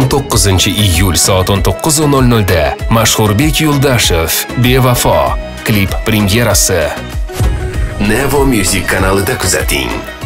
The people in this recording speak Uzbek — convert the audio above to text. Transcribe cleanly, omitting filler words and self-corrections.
19-iyul soat 19:00 da Mashhurbek Yo'ldashev Bevafo klip premyerasi Nevo Music kanalida kuzating.